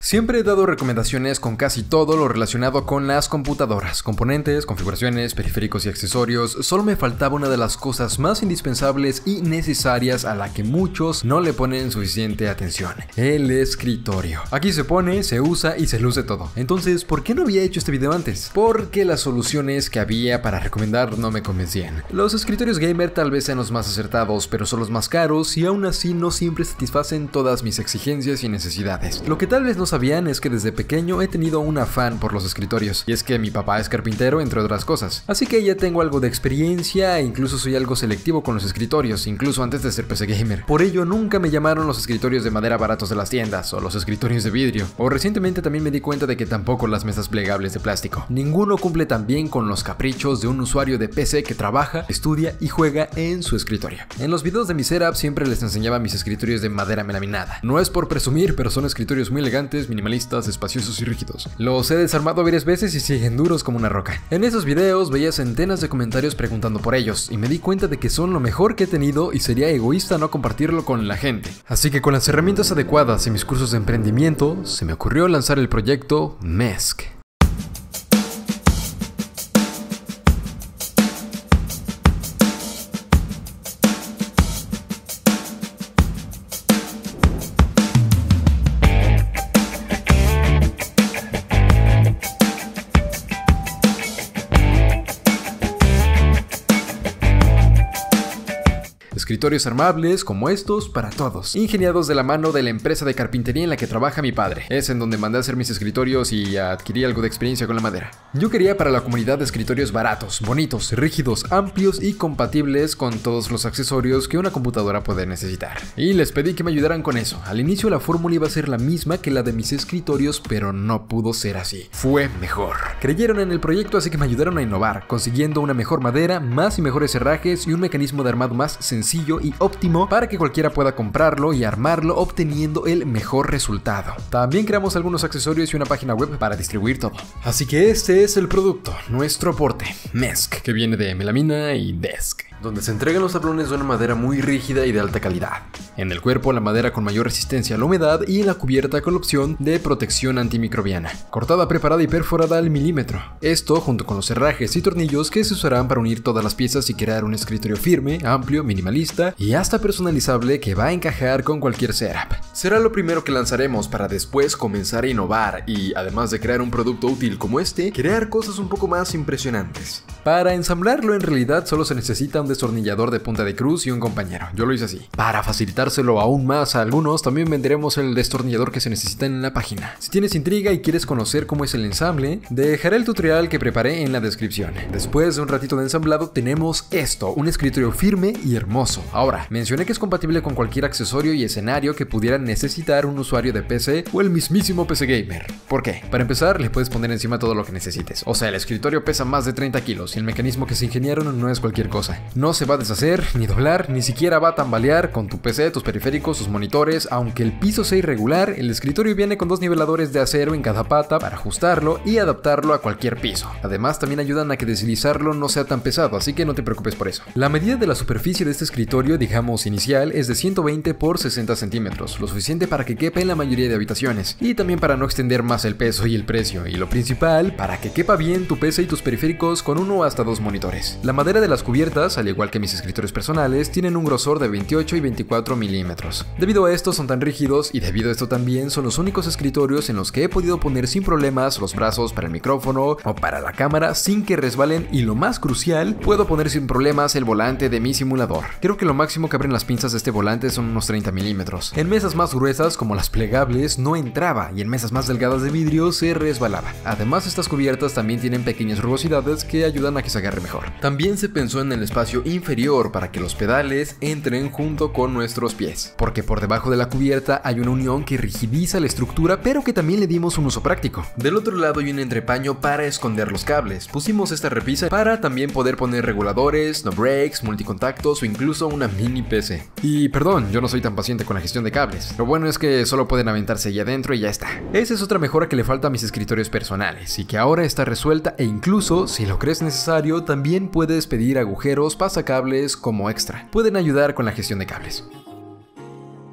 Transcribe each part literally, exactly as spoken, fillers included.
Siempre he dado recomendaciones con casi todo lo relacionado con las computadoras, componentes, configuraciones, periféricos y accesorios. Solo me faltaba una de las cosas más indispensables y necesarias a la que muchos no le ponen suficiente atención: el escritorio. Aquí se pone, se usa y se luce todo. Entonces, ¿por qué no había hecho este video antes? Porque las soluciones que había para recomendar no me convencían. Los escritorios gamer tal vez sean los más acertados, pero son los más caros y aún así no siempre satisfacen todas mis exigencias y necesidades. Lo que tal vez no sabían es que desde pequeño he tenido un afán por los escritorios, y es que mi papá es carpintero, entre otras cosas, así que ya tengo algo de experiencia e incluso soy algo selectivo con los escritorios, incluso antes de ser P C gamer. Por ello nunca me llamaron los escritorios de madera baratos de las tiendas, o los escritorios de vidrio, o recientemente también me di cuenta de que tampoco las mesas plegables de plástico. Ninguno cumple tan bien con los caprichos de un usuario de P C que trabaja, estudia y juega en su escritorio. En los videos de mi setup siempre les enseñaba mis escritorios de madera melaminada. No es por presumir, pero son escritorios muy elegantes, minimalistas, espaciosos y rígidos. Los he desarmado varias veces y siguen duros como una roca. En esos videos veía centenas de comentarios preguntando por ellos, y me di cuenta de que son lo mejor que he tenido y sería egoísta no compartirlo con la gente. Así que con las herramientas adecuadas y mis cursos de emprendimiento, se me ocurrió lanzar el proyecto Mesk. Escritorios armables como estos para todos, ingeniados de la mano de la empresa de carpintería en la que trabaja mi padre. Es en donde mandé a hacer mis escritorios y adquirí algo de experiencia con la madera. Yo quería para la comunidad de escritorios baratos, bonitos, rígidos, amplios y compatibles con todos los accesorios que una computadora puede necesitar. Y les pedí que me ayudaran con eso. Al inicio la fórmula iba a ser la misma que la de mis escritorios, pero no pudo ser así. Fue mejor. Creyeron en el proyecto, así que me ayudaron a innovar, consiguiendo una mejor madera, más y mejores herrajes y un mecanismo de armado más sencillo y óptimo para que cualquiera pueda comprarlo y armarlo, obteniendo el mejor resultado. También creamos algunos accesorios y una página web para distribuir todo. Así que este es el producto, nuestro aporte, Mesk, que viene de melamina y desk, donde se entregan los tablones de una madera muy rígida y de alta calidad. En el cuerpo, la madera con mayor resistencia a la humedad, y en la cubierta con la opción de protección antimicrobiana, cortada, preparada y perforada al milímetro. Esto junto con los herrajes y tornillos que se usarán para unir todas las piezas y crear un escritorio firme, amplio, minimalista y hasta personalizable que va a encajar con cualquier setup. Será lo primero que lanzaremos para después comenzar a innovar y, además de crear un producto útil como este, crear cosas un poco más impresionantes. Para ensamblarlo en realidad solo se necesita un destornillador de punta de cruz y un compañero. Yo lo hice así. Para facilitárselo aún más a algunos, también venderemos el destornillador que se necesita en la página. Si tienes intriga y quieres conocer cómo es el ensamble, dejaré el tutorial que preparé en la descripción. Después de un ratito de ensamblado tenemos esto, un escritorio firme y hermoso. Ahora, mencioné que es compatible con cualquier accesorio y escenario que pudiera necesitar un usuario de P C o el mismísimo P C gamer. ¿Por qué? Para empezar, le puedes poner encima todo lo que necesites. O sea, el escritorio pesa más de treinta kilos y el mecanismo que se ingeniaron no es cualquier cosa. No se va a deshacer, ni doblar, ni siquiera va a tambalear con tu P C, tus periféricos, tus monitores. Aunque el piso sea irregular, el escritorio viene con dos niveladores de acero en cada pata para ajustarlo y adaptarlo a cualquier piso. Además, también ayudan a que deslizarlo no sea tan pesado, así que no te preocupes por eso. La medida de la superficie de este escritorio, digamos inicial, es de ciento veinte por sesenta centímetros, lo suficiente para que quepa en la mayoría de habitaciones, y también para no extender más el peso y el precio, y lo principal, para que quepa bien tu P C y tus periféricos con uno hasta dos monitores. La madera de las cubiertas, al igual que mis escritorios personales, tienen un grosor de veintiocho y veinticuatro milímetros. Debido a esto son tan rígidos, y debido a esto también son los únicos escritorios en los que he podido poner sin problemas los brazos para el micrófono o para la cámara sin que resbalen, y lo más crucial, puedo poner sin problemas el volante de mi simulador. Creo que lo máximo que abren las pinzas de este volante son unos treinta milímetros. En mesas más gruesas como las plegables no entraba, y en mesas más delgadas de vidrio se resbalaba. Además, estas cubiertas también tienen pequeñas rugosidades que ayudan a que se agarre mejor. También se pensó en el espacio inferior para que los pedales entren junto con nuestros pies, porque por debajo de la cubierta hay una unión que rigidiza la estructura, pero que también le dimos un uso práctico. Del otro lado hay un entrepaño para esconder los cables. Pusimos esta repisa para también poder poner reguladores, no breaks, multicontactos o incluso una mini P C. Y perdón, yo no soy tan paciente con la gestión de cables. Lo bueno es que solo pueden aventarse ahí adentro y ya está. Esa es otra mejora que le falta a mis escritorios personales y que ahora está resuelta, e incluso, si lo crees necesario, también puedes pedir agujeros pasacables como extra. Pueden ayudar con la gestión de cables.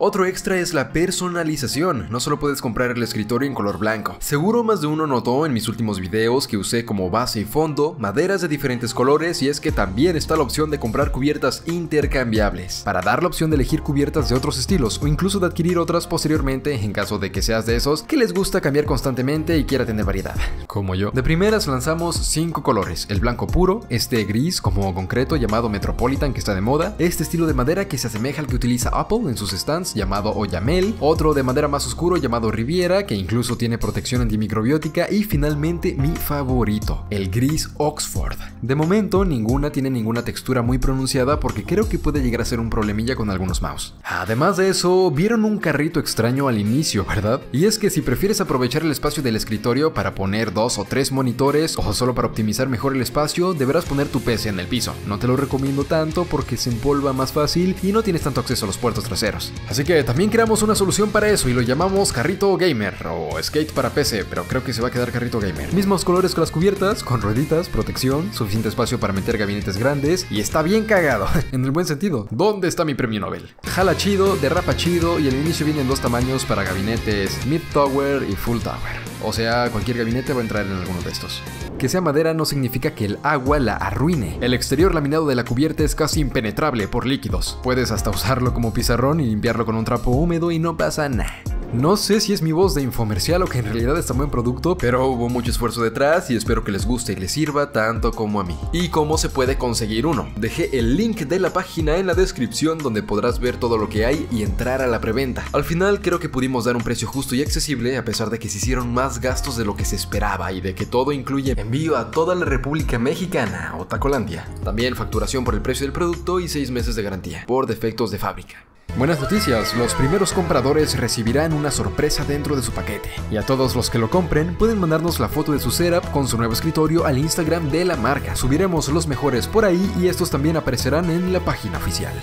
Otro extra es la personalización. No solo puedes comprar el escritorio en color blanco. Seguro más de uno notó en mis últimos videos que usé como base y fondo maderas de diferentes colores, y es que también está la opción de comprar cubiertas intercambiables, para dar la opción de elegir cubiertas de otros estilos o incluso de adquirir otras posteriormente en caso de que seas de esos que les gusta cambiar constantemente y quiera tener variedad, como yo. De primeras lanzamos cinco colores: el blanco puro, este gris como concreto llamado Metropolitan que está de moda, este estilo de madera que se asemeja al que utiliza Apple en sus stands llamado Oyamel, otro de madera más oscuro llamado Riviera que incluso tiene protección antimicrobiótica, y finalmente mi favorito, el gris Oxford. De momento ninguna tiene ninguna textura muy pronunciada porque creo que puede llegar a ser un problemilla con algunos mouse. Además de eso, vieron un carrito extraño al inicio, ¿verdad? Y es que si prefieres aprovechar el espacio del escritorio para poner dos o tres monitores o solo para optimizar mejor el espacio, deberás poner tu P C en el piso. No te lo recomiendo tanto porque se empolva más fácil y no tienes tanto acceso a los puertos traseros. Así que también creamos una solución para eso y lo llamamos carrito gamer o skate para P C, pero creo que se va a quedar carrito gamer. Mismos colores que las cubiertas, con rueditas, protección, suficiente espacio para meter gabinetes grandes y está bien cagado, en el buen sentido. ¿Dónde está mi premio Nobel? Jala chido, derrapa chido y al inicio vienen dos tamaños para gabinetes Mid Tower y Full Tower. O sea, cualquier gabinete va a entrar en alguno de estos. Que sea madera no significa que el agua la arruine. El exterior laminado de la cubierta es casi impenetrable por líquidos. Puedes hasta usarlo como pizarrón y limpiarlo con un trapo húmedo y no pasa nada. No sé si es mi voz de infomercial o que en realidad es un buen producto, pero hubo mucho esfuerzo detrás y espero que les guste y les sirva tanto como a mí. ¿Y cómo se puede conseguir uno? Dejé el link de la página en la descripción donde podrás ver todo lo que hay y entrar a la preventa. Al final creo que pudimos dar un precio justo y accesible a pesar de que se hicieron más gastos de lo que se esperaba y de que todo incluye envío a toda la República Mexicana o Tacolandia. También facturación por el precio del producto y seis meses de garantía por defectos de fábrica. Buenas noticias, los primeros compradores recibirán una sorpresa dentro de su paquete. Y a todos los que lo compren, pueden mandarnos la foto de su setup con su nuevo escritorio al Instagram de la marca. Subiremos los mejores por ahí y estos también aparecerán en la página oficial.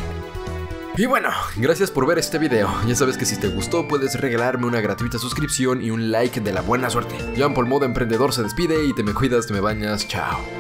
Y bueno, gracias por ver este video. Ya sabes que si te gustó puedes regalarme una gratuita suscripción y un like de la buena suerte. Jean Paul Modo Emprendedor se despide y te me cuidas, te me bañas, chao.